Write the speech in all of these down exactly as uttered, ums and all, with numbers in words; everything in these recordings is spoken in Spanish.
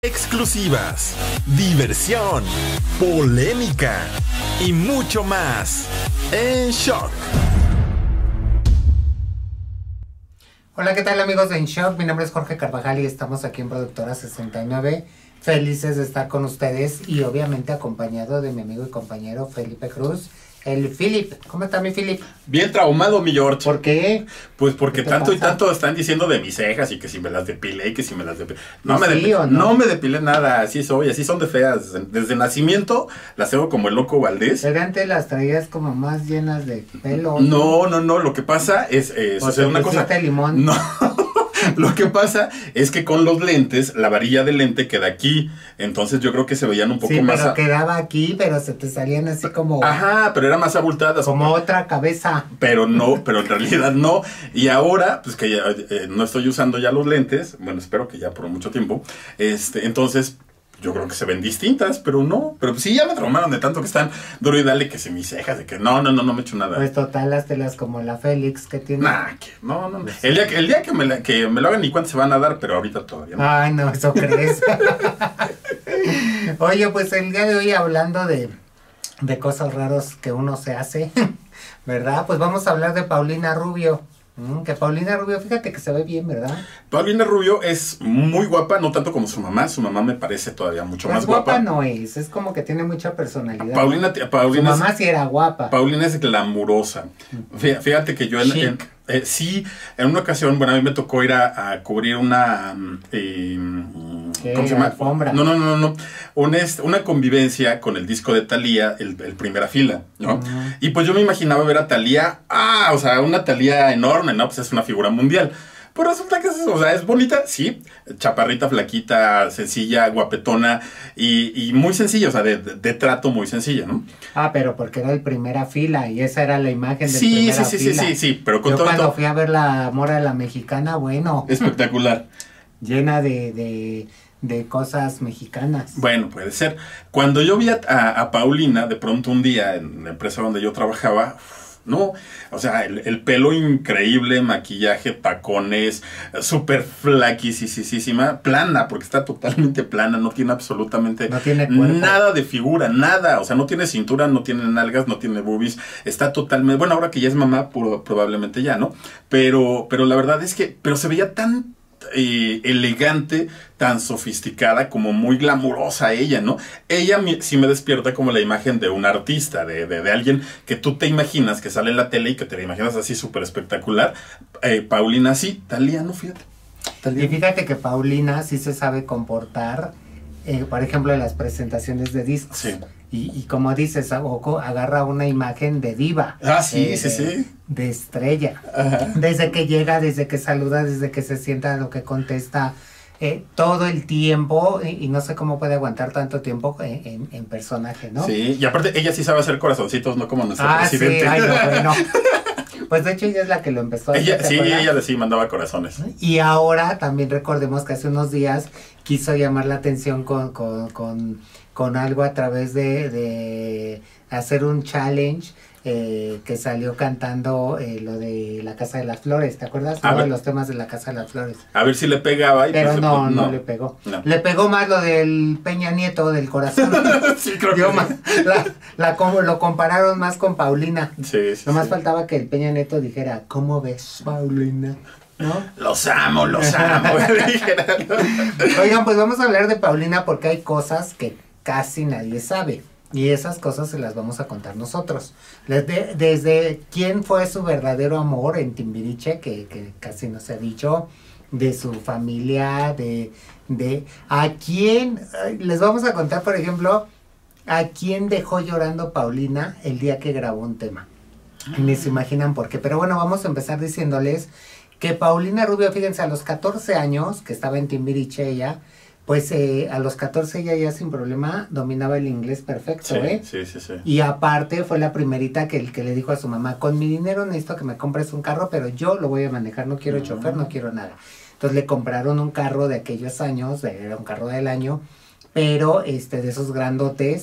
Exclusivas, diversión, polémica y mucho más en Shock. Hola, ¿qué tal amigos de En Shock? Mi nombre es Jorge Carvajal y estamos aquí en Productora sesenta y nueve. Felices de estar con ustedes y obviamente acompañado de mi amigo y compañero Felipe Cruz. El Philip. ¿Cómo está mi Philip? Bien traumado, mi George. ¿Por qué? Pues porque tanto pasa? y tanto están diciendo de mis cejas y que si me las depilé y que si me las depilé. No, me, ¿Sí depilé, o no? no? no me depilé nada, así soy, así son de feas. Desde, desde nacimiento las tengo como el loco Valdés. Pero antes las traías como más llenas de pelo. No, no, no, lo que pasa es, eh, O sucede te una cosa. pusiste limón. No. Lo que pasa es que con los lentes, la varilla de lente queda aquí. Entonces yo creo que se veían un poco Sí, más. pero a... quedaba aquí, pero se te salían así como... Ajá, pero era más abultadas. Como otra cabeza. Pero no, pero en realidad no. Y ahora, pues que ya eh, no estoy usando ya los lentes. Bueno, espero que ya por mucho tiempo. Este, entonces, yo creo que se ven distintas, pero no. Pero sí, ya me traumaron de tanto que están duro y dale que se mis cejas, de que no, no, no, no me he hecho nada. Pues total, las telas como la Félix que tiene. Nah, que no, no, no. El día, que- el día que, me la- que me lo hagan ni cuánto se van a dar, pero ahorita todavía no. Ay, no, eso crees. Oye, pues el día de hoy hablando de, de cosas raras que uno se hace, ¿verdad? Pues vamos a hablar de Paulina Rubio. Mm, que Paulina Rubio, fíjate que se ve bien, ¿verdad? Paulina Rubio es muy guapa, no tanto como su mamá. Su mamá me parece todavía mucho Pues más guapa guapa. no es, es como que tiene mucha personalidad. Paulina, Su Paulina es- mamá sí era guapa. Paulina es glamurosa. Fí- Fíjate que yo en, Chic. en- eh, sí, en una ocasión, bueno, a mí me tocó ir a, a cubrir una mm, eh, mm, ¿Qué? ¿cómo se llama? Alfombra. No, no, no, no, una, este, una convivencia con el disco de Thalía, el, el primera fila, ¿no? Ujú. Y pues yo me imaginaba ver a Thalía, ah, o sea, una Thalía enorme, ¿no? Pues es una figura mundial. Pues resulta que es, o sea, es bonita, sí, chaparrita, flaquita, sencilla, guapetona y, y muy sencilla, o sea, de, de- de trato muy sencilla, ¿no? Ah, pero porque era el primera fila y esa era la imagen de Sí, sí, primera sí, sí, fila. sí, sí, pero con Yo todo cuando esto fui a ver la Mora de la Mexicana, bueno, espectacular. llena de, de, de cosas mexicanas. Bueno, puede ser. Cuando yo vi a, a- a Paulina, de pronto un día en la empresa donde yo trabajaba, uf, no, o sea, el, el pelo increíble, maquillaje, tacones, súper flaquisísima, plana, porque está totalmente plana, no tiene absolutamente No tiene cuerpo. nada de figura, nada, o sea, no tiene cintura, no tiene nalgas, no tiene boobies, está totalmente, bueno, ahora que ya es mamá, puro- probablemente ya, ¿no? Pero, pero la verdad es que, pero se veía tan eh, elegante, tan sofisticada, como muy glamurosa ella, ¿no? Ella mi- sí me despierta como la imagen de un artista, de, de, de alguien que tú te imaginas que sale en la tele y que te la imaginas así súper espectacular. Eh, Paulina sí, Thalía no, fíjate. Thalía Y no. fíjate que Paulina sí se sabe comportar, eh, por ejemplo, en las presentaciones de discos. Sí. Y, y como dices, Agoco agarra una imagen de diva. Ah, sí, eh, sí, de- sí. De estrella. Ajá. Desde que llega, desde que saluda, desde que se sienta, lo que contesta, eh, todo el tiempo, y, y no sé cómo puede aguantar tanto tiempo en, en- en personaje, ¿no? Sí, y aparte ella sí sabe hacer corazoncitos, no como nuestro Ah, sí, presidente. ay, no, bueno. Pues de hecho ella es la que lo empezó a hacer, Ella, ¿te sí, acuerdas? ella le sí mandaba corazones. Y ahora también recordemos que hace unos días quiso llamar la atención con, con, con, con algo a través de, de hacer un challenge eh, que salió cantando eh, lo de la Casa de las Flores, ¿te acuerdas? A Uno de ver. los temas de la Casa de las Flores. A ver si le pegaba y Pero pues, no, pues, no, le pegó. No. Le pegó más lo del Peña Nieto del corazón. Sí, creo que Dio sí. más- la, la com- lo compararon más con Paulina. Sí, sí, Nomás sí. faltaba que el Peña Nieto dijera, ¿cómo ves, Paulina? ¿No? Los amo, los amo. Dijera, ¿no? Oigan, pues vamos a hablar de Paulina porque hay cosas que casi nadie sabe. Y esas cosas se las vamos a contar nosotros. Desde, desde quién fue su verdadero amor en Timbiriche, que, que casi no se ha dicho, de su familia, de, de a quién, ay, les vamos a contar, por ejemplo, a quién dejó llorando Paulina el día que grabó un tema. Y ni se imaginan por qué. Pero bueno, vamos a empezar diciéndoles que Paulina Rubio, fíjense, a los catorce años, que estaba en Timbiriche ella, pues eh, a los catorce ella ya sin problema dominaba el inglés perfecto, Sí, ¿eh? sí, sí, sí. Y aparte fue la primerita que, que le dijo a su mamá, con mi dinero necesito que me compres un carro, pero yo lo voy a manejar, no quiero chofer, no quiero nada. Entonces le compraron un carro de aquellos años, era un carro del año, pero este de esos grandotes,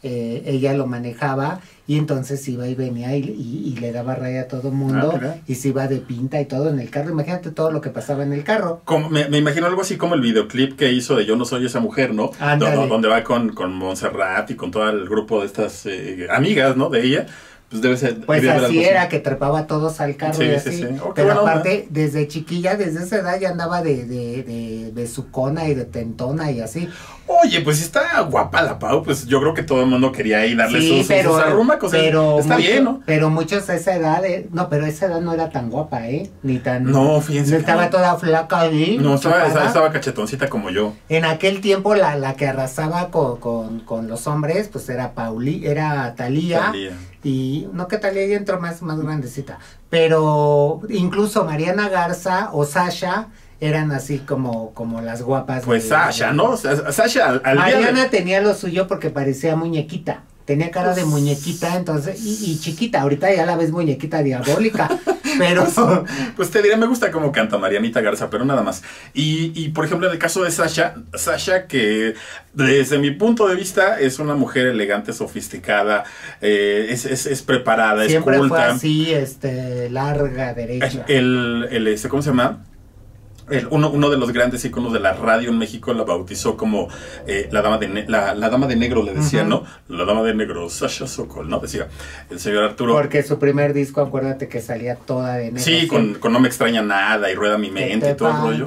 eh, ella lo manejaba y entonces iba y venía y, y, y le daba raya a todo el mundo Ah, y se iba de pinta y todo en el carro. Imagínate todo lo que pasaba en el carro. Como, me, me imagino algo así como el videoclip que hizo de Yo no soy esa mujer, ¿no? Ándale. Do- donde va con, con Montserrat y con todo el grupo de estas eh, amigas, ¿no? De ella. Pues debe ser. Pues debe haber así algo era, que trepaba todos al carro Sí, y sí, así. sí. Oh, qué Pero buena onda. aparte, desde chiquilla, desde esa edad ya andaba de, de, de besucona y de tentona y así. Oye, pues si está guapa la Pau, pues yo creo que todo el mundo quería ir darle Sí, sus, pero, sus arrumacos. pero Está mucho- bien, ¿no? Pero muchos a esa edad, eh, no, pero esa edad no era tan guapa, ¿eh? Ni tan... No, fíjense. no que estaba no. toda flaca ahí. No, estaba, chapada. estaba, estaba cachetoncita como yo. En aquel tiempo la, la que arrasaba con, con, con los hombres, pues era Pauli, era Talía. Talía. Y no que Talía ya entró más, más grandecita. Pero incluso Mariana Garza o Sasha eran así como, como las guapas. Pues de- Sasha, ¿no? Sa- Sasha al, al día de- Mariana tenía lo suyo porque parecía muñequita. Tenía cara de muñequita, entonces, y, y chiquita. Ahorita ya la ves muñequita diabólica. Pero Pues te diré, me gusta cómo canta Marianita Garza, pero nada más. Y, y por ejemplo, en el caso de Sasha, Sasha que desde mi punto de vista es una mujer elegante, sofisticada, eh, es, es, es preparada, siempre es fue culta. así, este, larga, derecha. El, el, este, ¿cómo se llama? El, uno, uno de los grandes íconos de la radio en México la bautizó como eh, la, dama de ne- la, la dama de negro, le decía, Ujú. ¿no? La dama de negro, Sasha Sokol, ¿no? Decía el señor Arturo. Porque su primer disco, acuérdate que salía toda de negro. Sí, con, con No me extraña nada y Rueda mi mente y todo el rollo.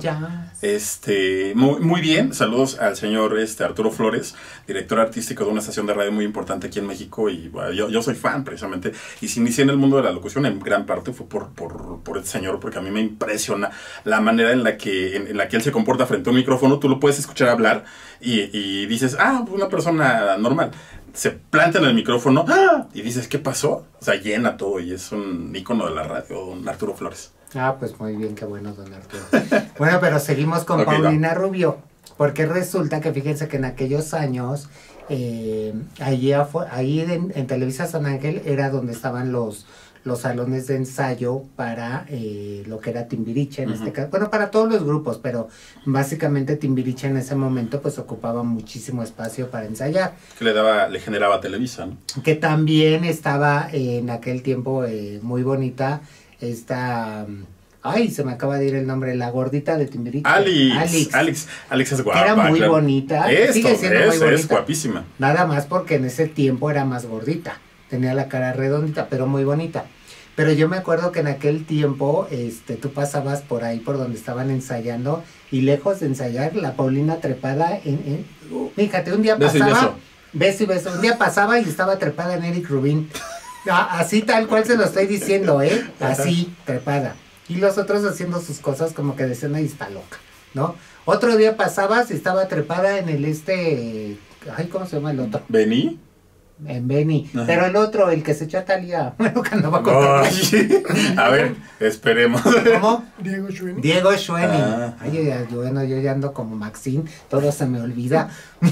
Este, muy, muy bien, saludos al señor este, Arturo Flores, director artístico de una estación de radio muy importante aquí en México, y bueno, yo, yo soy fan precisamente, y si inicié en el mundo de la locución en gran parte fue por, por, por este señor, porque a mí me impresiona la manera en la que, en, en la que él se comporta frente a un micrófono. Tú lo puedes escuchar hablar y, y dices, ah, una persona normal. Se planta en el micrófono, ¡ah! Y dices, ¿qué pasó? O sea, llena todo y es un ícono de la radio, don Arturo Flores. Ah, pues muy bien, qué bueno, don Arturo. Bueno, pero seguimos con Ok, Paulina Rubio, porque resulta que fíjense que en aquellos años, eh, allí afu- ahí en, en Televisa San Ángel era donde estaban los, los salones de ensayo para eh, lo que era Timbiriche en Ujú. este caso, bueno, para todos los grupos, pero básicamente Timbiriche en ese momento pues ocupaba muchísimo espacio para ensayar. Que le daba, le generaba a Televisa, ¿no? Que también estaba eh, en aquel tiempo eh, muy bonita esta, um, ay, se me acaba de ir el nombre, la gordita de Timbiriche. Alex, Alex. Alex, Alex es guapa. Que era muy claro. bonita, Esto, sigue siendo es, muy bonita. es guapísima. Nada más porque en ese tiempo era más gordita, tenía la cara redondita, pero muy bonita. Pero yo me acuerdo que en aquel tiempo, este, tú pasabas por ahí, por donde estaban ensayando, y lejos de ensayar, la Paulina trepada en, en uh, fíjate, un día Beso y pasaba, beso. beso y beso, un día pasaba y estaba trepada en Eric Rubin. Ah, así tal cual se lo estoy diciendo, ¿eh? Así, trepada. Y los otros haciendo sus cosas como que decían, ahí está loca, ¿no? Otro día pasabas y estaba trepada en el este, ay, ¿cómo se llama el otro? ¿Vení? En Beni. Ajá. Pero el otro, el que se echó a Talía, bueno, que andaba con Talía. Ay, a ver, esperemos. ¿Cómo? Diego Schwenning. Diego Schwenning. Ah. Ay, yo, ya- yo, bueno, yo ya ando como Maxine, todo se me olvida.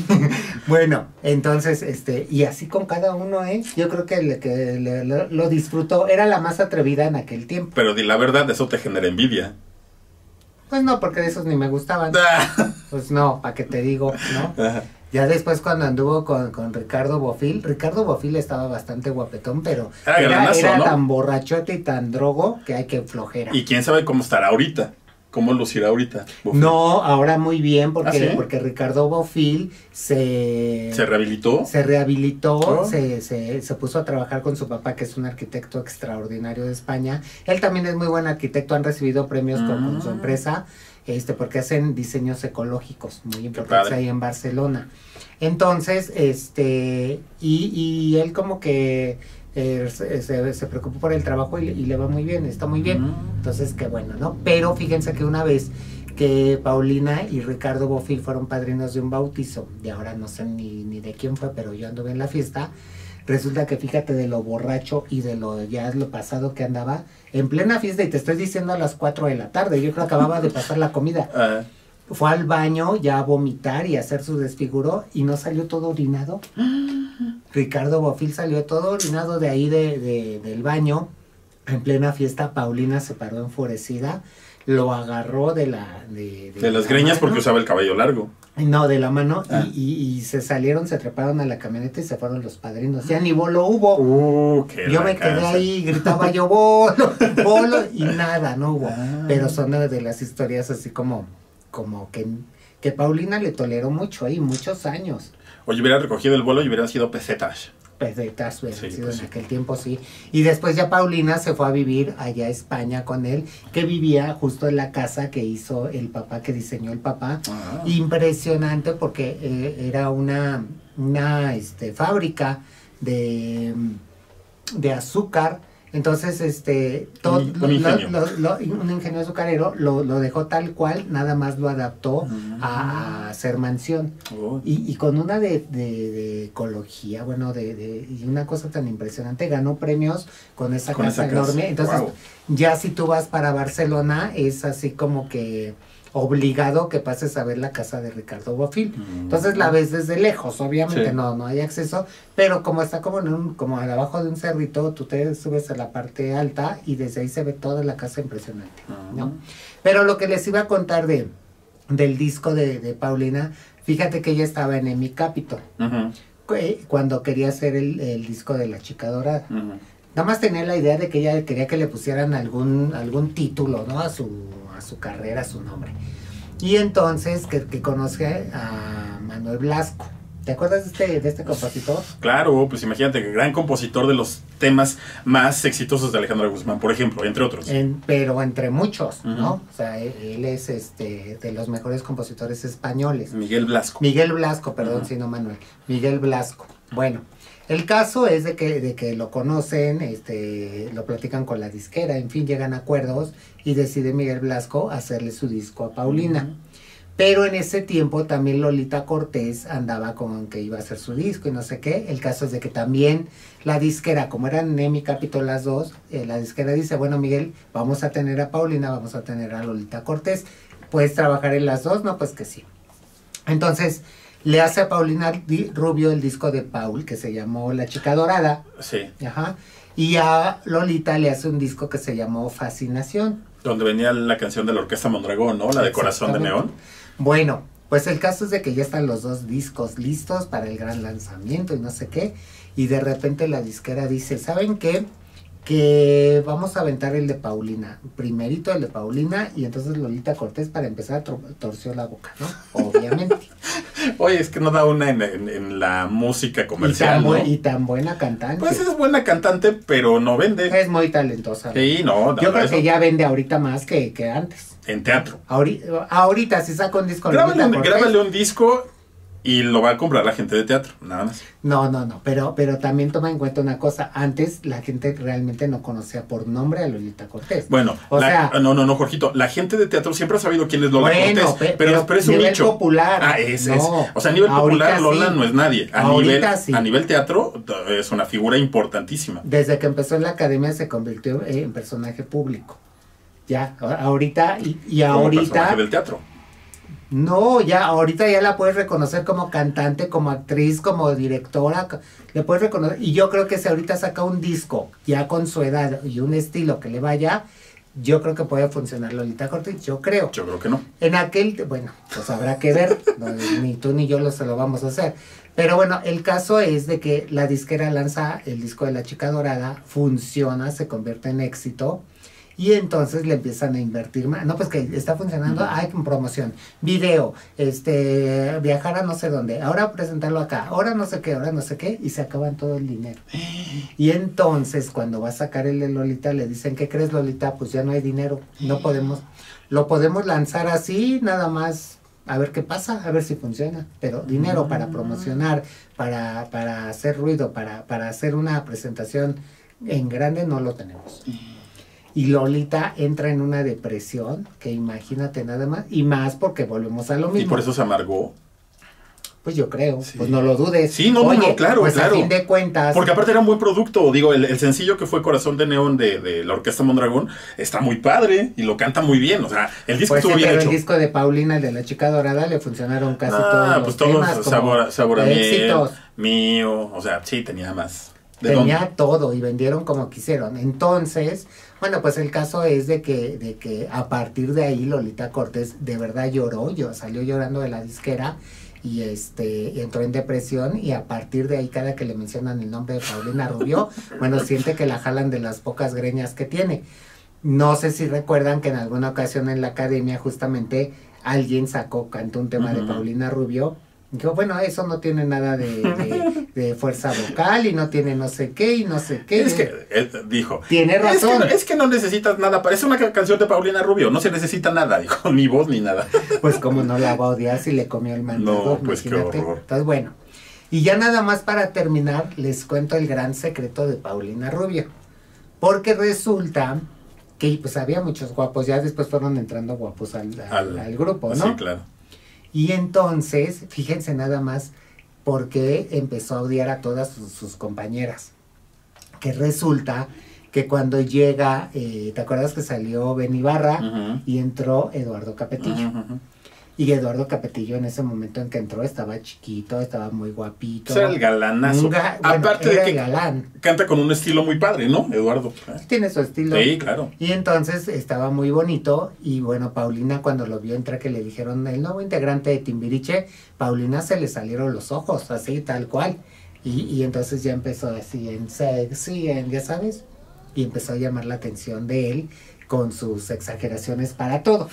Bueno, entonces, este, y así con cada uno, ¿eh? Yo creo que, le, que le- lo, lo disfrutó, era la más atrevida en aquel tiempo. Pero di la verdad, eso te genera envidia. Pues no, porque de esos ni me gustaban. Ah. Pues no, para que te digo, ¿no? Ajá. Ya después cuando anduvo con, con Ricardo Bofil, Ricardo Bofil estaba bastante guapetón, pero Era era, galanazo, era ¿no? tan borrachote y tan drogo que hay que flojera. Y quién sabe cómo estará ahorita. ¿Cómo lucirá ahorita? Bofil? No, ahora muy bien, porque, ¿Ah, sí? porque Ricardo Bofil se, ¿Se rehabilitó? se rehabilitó, Oh. se, se, se puso a trabajar con su papá, que es un arquitecto extraordinario de España. Él también es muy buen arquitecto, han recibido premios con, con su Mm. empresa, este, porque hacen diseños ecológicos muy importantes padre. ahí en Barcelona. Entonces, este, y, y él como que eh, se, se, se preocupó por el trabajo y, y le va muy bien, está muy bien. Mm. Entonces, qué bueno, ¿no? Pero fíjense que una vez que Paulina y Ricardo Bofil fueron padrinos de un bautizo, de ahora no sé ni, ni de quién fue, pero yo anduve en la fiesta, resulta que fíjate de lo borracho y de lo ya lo pasado que andaba, en plena fiesta, y te estoy diciendo a las cuatro de la tarde, yo creo que acababa de pasar la comida, Ah. fue al baño ya a vomitar y a hacer su desfiguro y no salió todo orinado. Ricardo Bofil salió todo orinado de ahí de, de- del baño. En plena fiesta, Paulina se paró enfurecida, lo agarró de la... De, De las la greñas mano. porque usaba el cabello largo. No, de la mano, Ah. y, y, y se salieron, se treparon a la camioneta y se fueron los padrinos. Ya ni bolo hubo. Uh, qué Yo la me quedé casa. ahí, gritaba yo bolo, bolo, y nada, no hubo. Ah. Pero son de de las historias así como, como que, que Paulina le toleró mucho ahí, muchos años. Oye, hubiera recogido el vuelo y hubiera sido pesetas. Pesetas, hubieran Sí, sido pues en sí. aquel tiempo, sí. Y después ya Paulina se fue a vivir allá a España con él, que vivía justo en la casa que hizo el papá, que diseñó el papá. Ah. Impresionante porque eh, era una, una este, fábrica de, de azúcar. Entonces, este, todo, Un- un lo- ingenio. lo- lo- un ingenio azucarero lo, lo dejó tal cual, nada más lo adaptó Mm. a, a ser mansión. Oh. Y, y con una de, de, de ecología, bueno, de, de, y una cosa tan impresionante, ganó premios con esa Con casa esa casa. enorme. Entonces, Wow. ya si tú vas para Barcelona, es así como que obligado que pases a ver la casa de Ricardo Bofill. Mm. Entonces la ves desde lejos, obviamente Sí. no, no hay acceso, pero como está como en un, como abajo de un cerrito, tú te subes a la parte alta y desde ahí se ve toda la casa impresionante, ¿no? Pero lo que les iba a contar de del disco de, de Paulina, fíjate que ella estaba en Emi Capitol, Ujú, eh, cuando quería hacer el, el disco de La Chica Dorada. ujú. Nada más tenía la idea de que ella quería que le pusieran algún, algún título, ¿no? A su, a su carrera, a su nombre. Y entonces que, que conoce a Manuel Blasco. ¿Te acuerdas de este, de este compositor? Claro, pues imagínate, gran compositor de los temas más exitosos de Alejandra Guzmán, por ejemplo, entre otros. En- pero entre muchos, ¿no? Ujú. O sea, él, él es este de los mejores compositores españoles. Miguel Blasco. Miguel Blasco, perdón, Ujú. si no Manuel. Miguel Blasco. Bueno, el caso es de que, de que lo conocen, este, lo platican con la disquera, en fin, llegan a acuerdos y decide Miguel Blasco hacerle su disco a Paulina. Ujú. Pero en ese tiempo también Lolita Cortés andaba con que iba a hacer su disco y no sé qué. El caso es de que también la disquera, como eran Emi Capitol las dos, eh, la disquera dice, bueno Miguel, vamos a tener a Paulina, vamos a tener a Lolita Cortés. ¿Puedes trabajar en las dos? No, pues que sí. Entonces le hace a Paulina Di- Rubio el disco de Paul, que se llamó La Chica Dorada. Sí, Ajá. Y a Lolita le hace un disco que se llamó Fascinación. donde venía la canción de la Orquesta Mondragón, ¿no? La de Corazón de Exactamente. Neón. Bueno, pues el caso es de que ya están los dos discos listos para el gran lanzamiento y no sé qué. Y de repente la disquera dice, ¿saben qué? Que vamos a aventar el de Paulina. Primerito el de Paulina y entonces Lolita Cortés para empezar tro- torció la boca, ¿no? Obviamente. Oye, es que no da una en, en- en la música y, tan comercial, ¿no? buen- y tan buena cantante. Pues es buena cantante, pero no vende. Es muy talentosa. Sí, no, Yo no, creo eso- que ya vende ahorita más que, que antes. en teatro. Ahorita, ahorita si saca un disco Grábale Lolita un, Cortés, grábale un disco y lo va a comprar la gente de teatro, nada más. No, no, no, pero, pero también toma en cuenta una cosa, antes la gente realmente no conocía por nombre a Lolita Cortés. Bueno, O la- sea- no, no, no, Jorgito, la gente de teatro siempre ha sabido quién es Lola Bueno, Cortés, pe- pero, pero pero es un nivel nicho. popular, Ah, es, es. no. O sea, a nivel popular Ahorita Lola sí. no es nadie. A Ahorita nivel, sí. a nivel teatro t- es una figura importantísima. Desde que empezó en la academia se convirtió en personaje público. Ya, a- ahorita, y, y Como ahorita, personaje del teatro. no, ya, ahorita ya la puedes reconocer como cantante, como actriz, como directora, co- le puedes reconocer, y yo creo que si ahorita saca un disco, ya con su edad y un estilo que le vaya, yo creo que puede funcionar Lolita Cortés, yo creo. Yo creo que no. En aquel, bueno, pues habrá que ver, no, ni tú ni yo lo, se lo vamos a hacer. Pero bueno, el caso es de que la disquera lanza el disco de La Chica Dorada, funciona, se convierte en éxito, y entonces le empiezan a invertir más. No, pues que está funcionando, Ujú. hay promoción, video, este, viajar a no sé dónde, ahora presentarlo acá, ahora no sé qué, ahora no sé qué, y se acaban todo el dinero. Y entonces cuando va a sacar el de Lolita le dicen, ¿qué crees Lolita? Pues ya no hay dinero, no podemos, lo podemos lanzar así, nada más, a ver qué pasa, a ver si funciona, pero dinero para promocionar, para, para hacer ruido, para, para hacer una presentación en grande no lo tenemos. Y Lolita entra en una depresión, que imagínate nada más, y más porque volvemos a lo mismo. Y por eso se amargó. Pues yo creo, Sí. pues no lo dudes. Sí, no, no, Oye, no, claro, pues claro. a fin de cuentas, Porque aparte era un buen producto. Digo, el, el sencillo que fue Corazón de Neón de, de la Orquesta Mondragón está muy padre y lo canta muy bien. O sea, el disco pues sí, estuvo bien pero hecho. el disco de Paulina, el de La Chica Dorada, le funcionaron casi Ah, todos los pues todos temas como sabor, sabor a miel, éxitos. mío. O sea, sí, tenía más. ¿De Tenía dónde? todo y vendieron como quisieron. Entonces, bueno, pues el caso es de que, de que a partir de ahí Lolita Cortés de verdad lloró, yo, salió llorando de la disquera y este entró en depresión y a partir de ahí cada que le mencionan el nombre de Paulina Rubio, bueno, siente que la jalan de las pocas greñas que tiene. No sé si recuerdan que en alguna ocasión en la academia justamente alguien sacó, cantó un tema uh-huh. de Paulina Rubio. Dijo, bueno, eso no tiene nada de, de, de fuerza vocal y no tiene no sé qué y no sé qué. Es que, él dijo. Tiene razón. Es que, es que no necesitas nada, parece una canción de Paulina Rubio, no se necesita nada, dijo, ni voz ni nada. Pues como no la va a odiar si le comió el mandado, no, pues imagínate. Qué horror. Entonces, bueno, y ya nada más para terminar, les cuento el gran secreto de Paulina Rubio. Porque resulta que pues había muchos guapos, ya después fueron entrando guapos al, al, al, al grupo, ¿no? Sí, claro. Y entonces, fíjense nada más por qué empezó a odiar a todas sus, sus compañeras. Que resulta que cuando llega, eh, ¿te acuerdas que salió Ben Ibarra uh-huh. y entró Eduardo Capetillo? Uh-huh. Y Eduardo Capetillo en ese momento en que entró estaba chiquito, estaba muy guapito. Era el galanazo. Ga bueno, Aparte era de que galán. Canta con un estilo muy padre, ¿no, Eduardo? Tiene su estilo. Sí, claro. Y entonces estaba muy bonito y bueno, Paulina cuando lo vio entrar que le dijeron el nuevo integrante de Timbiriche, Paulina se le salieron los ojos, así tal cual. Y, y entonces ya empezó así en sexy, en, ya sabes, y empezó a llamar la atención de él con sus exageraciones para todo.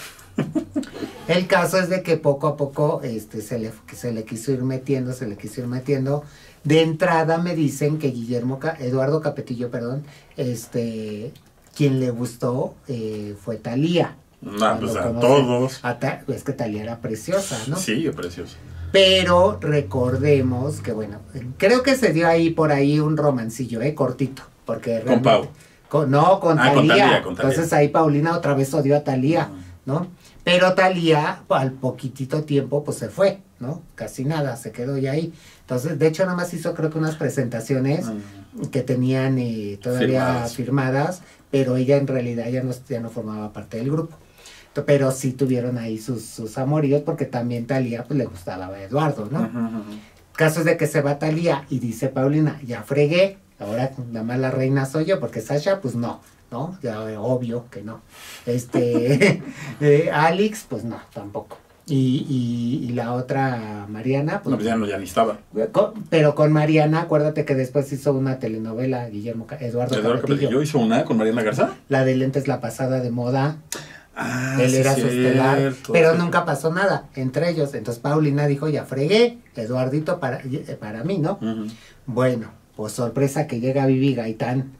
El caso es de que poco a poco este, se, le, se le quiso ir metiendo, se le quiso ir metiendo. De entrada me dicen que Guillermo, Eduardo Capetillo, perdón, este, quien le gustó eh, fue Thalía. No, pues a todos. A Ta, es que Thalía era preciosa, ¿no? Sí, preciosa. Pero recordemos que, bueno, creo que se dio ahí por ahí un romancillo, ¿eh? Cortito. Porque con Pau. Con, no, con ah, Thalía. Con Thalía. Entonces ahí Paulina otra vez odió a Thalía, ¿no? Pero Thalía, al poquitito tiempo, pues se fue, ¿no? Casi nada, se quedó ya ahí. Entonces, de hecho, nada más hizo creo que unas presentaciones mm. que tenían eh, todavía firmadas. firmadas, pero ella en realidad ya no, ya no formaba parte del grupo. Pero sí tuvieron ahí sus, sus amoríos, porque también Thalía pues le gustaba a Eduardo, ¿no? Uh-huh, uh-huh. Caso es de que se va Thalía y dice Paulina, ya fregué, ahora la mala reina soy yo, porque Sasha, pues no. ¿No? Ya, obvio que no. Este, eh, Alex, pues no, tampoco. Y, y, y la otra Mariana, pues no, pues ya no, ya ni estaba. Con, pero con Mariana, acuérdate que después hizo una telenovela, Guillermo, Eduardo, Eduardo Capetillo. ¿Yo hizo una con Mariana Garza? La de Lentes, la pasada de moda. Ah, Él sí, era su estelar, pero sí. nunca pasó nada entre ellos. Entonces Paulina dijo, ya fregué, Eduardito para, para mí, ¿no? Uh-huh. Bueno, pues sorpresa que llega Vivi Gaitán.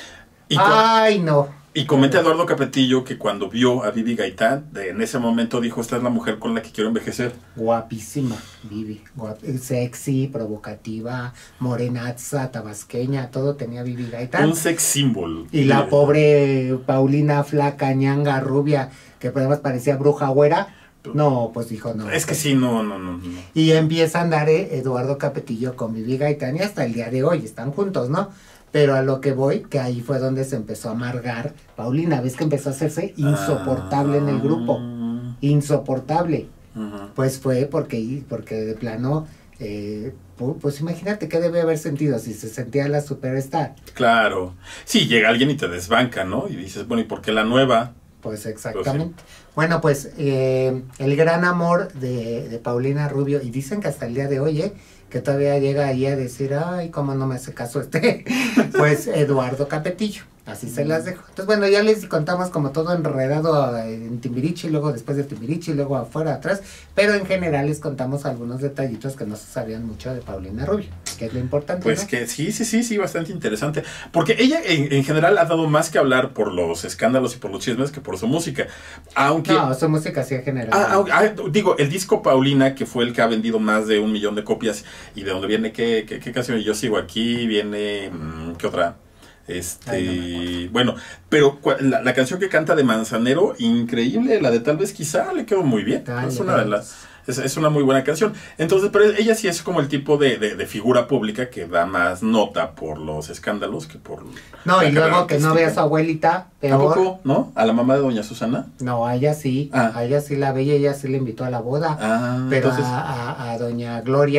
Y Ay, no. Y comenta Eduardo Capetillo que cuando vio a Vivi Gaitán, de, en ese momento dijo, esta es la mujer con la que quiero envejecer. Guapísima, Vivi. Guap sexy, provocativa, morenaza, tabasqueña, todo tenía Vivi Gaitán. Un sex symbol. Y la pobre Paulina, flaca, ñanga, rubia, que además parecía bruja güera. No, pues dijo no. Es que sí, no, no, no. no. Y empieza a andar eh, Eduardo Capetillo con Vivi Gaitán y hasta el día de hoy están juntos, ¿no? Pero a lo que voy, que ahí fue donde se empezó a amargar Paulina, ves que empezó a hacerse insoportable ah, en el grupo, insoportable. Uh-huh. Pues fue porque, porque de plano, eh, pues imagínate qué debe haber sentido si se sentía la superstar. Claro, sí, llega alguien y te desbanca, ¿no? Y dices, bueno, ¿y por qué la nueva? Pues exactamente. Pues sí. Bueno, pues eh, el gran amor de, de Paulina Rubio, y dicen que hasta el día de hoy, ¿eh? que todavía llega ahí a decir, ay, cómo no me hace caso este, pues Eduardo Capetillo, así se las dejo. Entonces, bueno, ya les contamos como todo enredado en Timbiriche, y luego después de Timbiriche, y luego afuera, atrás, pero en general les contamos algunos detallitos que no se sabían mucho de Paulina Rubio, que es lo importante, Pues ¿no? que sí, sí, sí, sí, bastante interesante, porque ella en, en general ha dado más que hablar por los escándalos y por los chismes que por su música, aunque... No, su música sí en general. Ah, ah, digo, el disco Paulina, que fue el que ha vendido más de un millón de copias, y de donde viene, ¿qué, qué, qué canción? Yo sigo aquí, viene, ¿qué otra? Este, Ay, no bueno, pero la, la canción que canta de Manzanero, increíble, la de Tal vez quizá, le quedó muy bien. Dale, es una de las, es, es una muy buena canción. Entonces, pero ella sí es como el tipo de, de, de figura pública que da más nota por los escándalos que por... No, y luego que no vea a su abuelita, peor. ¿A poco? ¿No? ¿A la mamá de doña Susana? No, a ella sí, ah. a ella sí la veía, ella sí le invitó a la boda, ah, pero entonces... a, a, a doña Gloria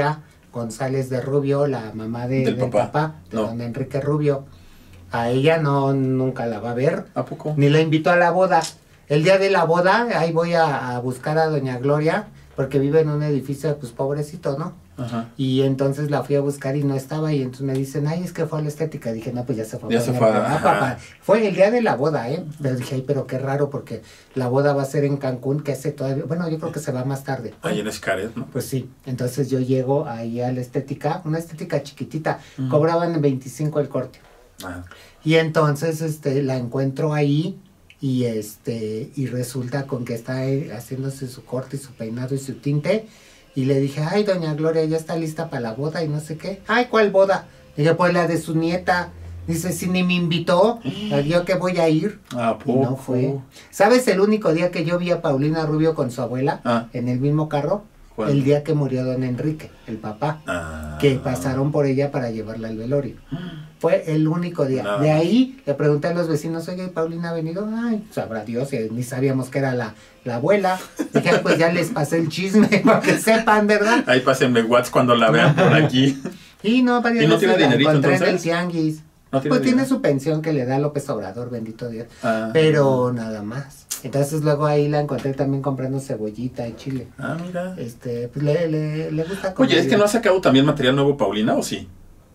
González de Rubio, la mamá de, Del del papá. papá, de No. don Enrique Rubio. A ella no, nunca la va a ver, ¿A poco? ni la invitó a la boda. El día de la boda, ahí voy a, a buscar a doña Gloria, porque vive en un edificio, pues pobrecito, ¿no? Ajá. Y entonces la fui a buscar y no estaba, y entonces me dicen, ay, es que fue a la estética. Dije, no, pues ya se fue. Ya a se poner fue, de- ah, ajá. papá. Fue el día de la boda, ¿eh? Pero dije, ay, pero qué raro, porque la boda va a ser en Cancún, que hace todavía, bueno, yo creo que se va más tarde. Ahí en Xcaret, ¿no? Pues sí, entonces yo llego ahí a la estética, una estética chiquitita, Ujú. cobraban veinticinco el corte. Ah. Y entonces este la encuentro ahí y este y resulta con que está eh, haciéndose su corte y su peinado y su tinte y le dije, "Ay, doña Gloria, ya está lista para la boda" y no sé qué. "Ay, ¿cuál boda?" Dije, "Pues la de su nieta." Dice, "Si ni me invitó, yo que voy a ir." ¿A Y poco? no fue. ¿Sabes el único día que yo vi a Paulina Rubio con su abuela Ah. en el mismo carro? ¿Cuándo? El día que murió don Enrique, el papá, Ah. que pasaron por ella para llevarla al velorio. Fue el único día. Nada De más. ahí le pregunté a los vecinos, "Oye, ¿y Paulina ha venido?" "Ay, sabrá Dios, eh, ni sabíamos que era la, la abuela." Dije, "Ay, pues ya les pasé el chisme para que sepan, ¿verdad?" Ahí pásenme WhatsApp cuando la vean por aquí. Y no, varias ¿Y no veces tiene la dinerito, encontré en el entonces? tianguis. ¿No tiene Pues tiene dinero? su pensión que le da López Obrador, bendito Dios. Ah. Pero nada más. Entonces luego ahí la encontré también comprando cebollita y chile. Ah, mira. Este, pues le, le, le gusta comer. Oye, ¿es que no ha sacado también material nuevo Paulina o sí?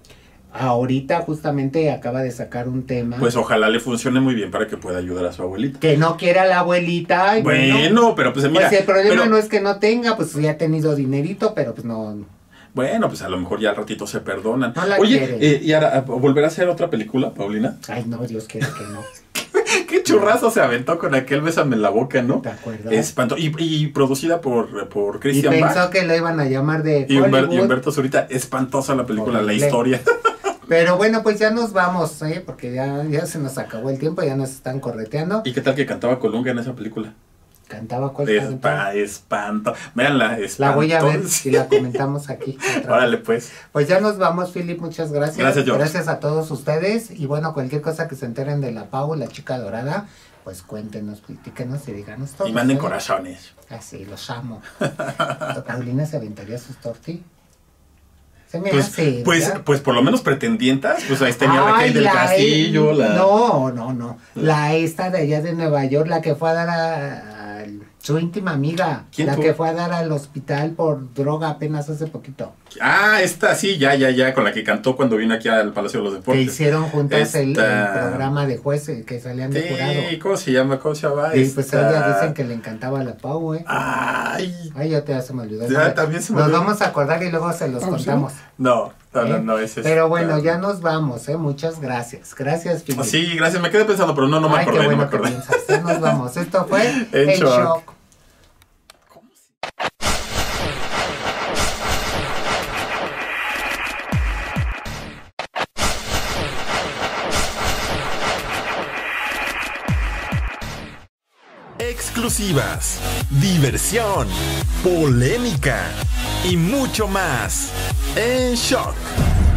Ahorita justamente acaba de sacar un tema. Pues ojalá le funcione muy bien para que pueda ayudar a su abuelita. Que no quiera la abuelita. Y Bueno, bueno, pero pues mira. pues el problema pero- no es que no tenga, pues ya ha tenido dinerito, pero pues no. Bueno, pues a lo mejor ya al ratito se perdonan. No la Oye, quiere. eh, ¿y ahora volverá a hacer otra película, Paulina? Ay, no, Dios quiera que no. Qué churrazo se aventó con aquel Bésame en la boca, ¿no? ¿Te acuerdas? Espanto. Y, y producida por, por Y Christian pensó Bach que lo iban a llamar de y, Humber- y Hollywood. Humberto Zurita. Espantosa la película, Horrible. la historia. Pero bueno, pues ya nos vamos, ¿eh? Porque ya, ya se nos acabó el tiempo, ya nos están correteando. ¿Y qué tal que cantaba Colunga en esa película? Cantaba cuál Espa, cantaba? espanto. Véanla, espanto. La voy a ver y la comentamos aquí. otra vez. Órale, pues. Pues ya nos vamos, Philip, muchas gracias. Gracias, George. Gracias a todos ustedes. Y bueno, cualquier cosa que se enteren de la Pau, la chica dorada, pues cuéntenos, platíquenos y díganos todo. Y manden ¿eh? corazones. Así, los amo. Paulina se aventaría sus tortis. Se me Pues, hace. pues, ¿verdad? pues por lo menos pretendientas. Pues ahí tenía Ay, Raquel del la- Castillo. La... No, no, no. La esta de allá de Nueva York, la que fue a dar a, a su íntima amiga. ¿Quién La fue? que fue a dar al hospital por droga apenas hace poquito. Ah, esta sí, ya, ya, ya, con la que cantó cuando vino aquí al Palacio de los Que Deportes. hicieron juntas el, el Esta- programa de jueces que salían de jurado. Sí, ¿cómo se llama? ¿Cómo se llama? Y pues Esta- ellas dicen que le encantaba la Pau, eh. Ay. Ay, ya te ya se me olvidó. Ya, Nos- también se me Nos olvidó. vamos a acordar y luego se los ¿Cómo se contamos. No, no, no, ¿eh? no, ese es. Pero bueno, ah, ya nos vamos, eh. Muchas gracias. Gracias, Philip. Sí, gracias, me quedé pensando, pero no, no me Ay, acordé, qué no me bueno que acordé. piensas. Ya nos vamos. Esto fue En En Shock. Shock. Exclusivas, diversión, polémica y mucho más. En Shock.